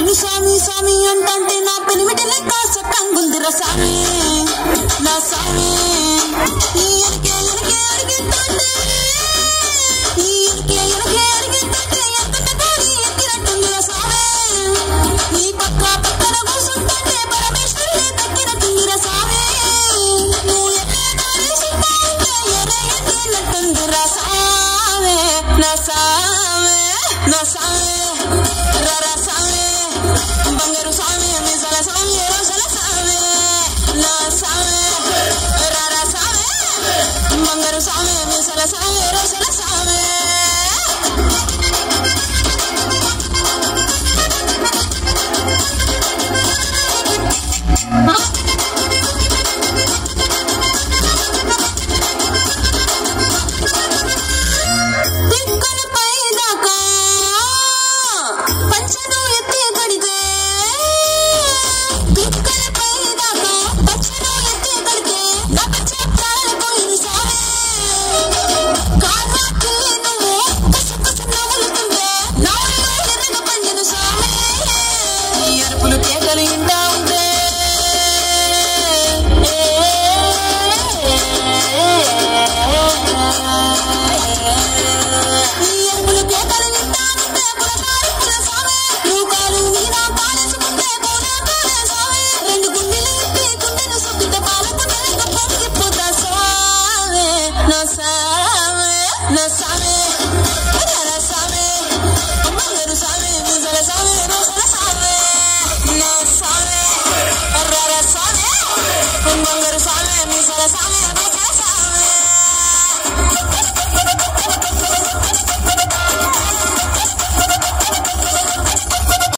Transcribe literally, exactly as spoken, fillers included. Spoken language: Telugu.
స్వామి స్వామి స్వామి అంటే నా పెనిమిటి లెక్క సట్టంగుందిరా స్వామి నా స్వామి ఈ ఎరికే ఎరికే అరిగితంటే ఈ ఎరికే ఎరికే అరిగితంటే ఎంత కోడి ఎక్కినట్టుందిరా స్వామి ఈ పక్క పక్కన కూసుంటే పరమేశ్వరుడే తక్కినట్టుందిరా స్వామి నువ్వు ఎక్కే దారి సిద్ధా ఉంటే ఎర్ర ఎక్కినట్టుందిరా స్వామి నా స్వామి నా స్వామి రరా స్వామి బంగారు స్వామి మీసాల స్వామి రోషల స్వామి నా స్వామి రరా స్వామి బంగారు స్వామి మీసాల స్వామి రోషల స్వామి తిక్కల పై దాకా పంచ